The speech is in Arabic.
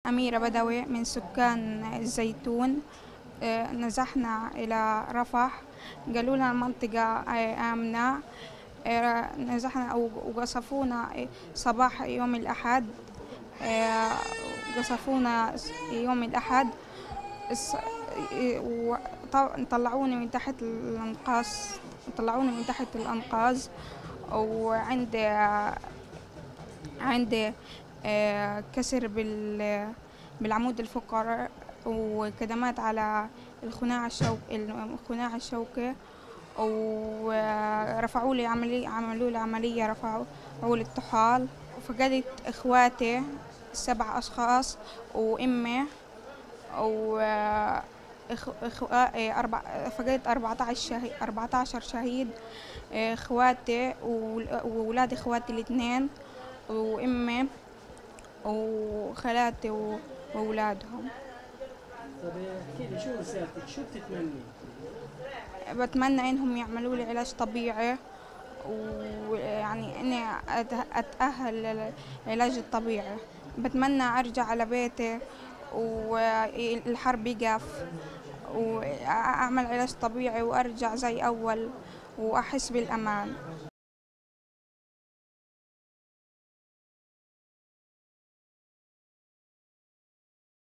أميرة بدوي من سكان الزيتون. نزحنا إلى رفح، قالوا لنا المنطقة آمنة. نزحنا وقصفونا صباح يوم الأحد. آه، قصفونا يوم الأحد. طلعوني من تحت الأنقاص، طلعوني من تحت الأنقاض. وعندي كسر بالعمود الفقري، وكدمات على الخناع الشوكي. ورفعوا لي عملوا لي عملية، رفعوا لي الطحال. وفقدت إخواتي 7 أشخاص وأمي، و فقدت 14 شهيد. إخواتي وولاد إخواتي الاتنين وأمي وخالاتي وأولادهم. طب احكي لي شو رسالتك، شو بتتمني؟ بتمنى إنهم يعملوا لي علاج طبيعي، ويعني إني أتأهل للعلاج الطبيعي. بتمنى أرجع على بيتي والحرب يقف، وأعمل علاج طبيعي وأرجع زي أول وأحس بالأمان.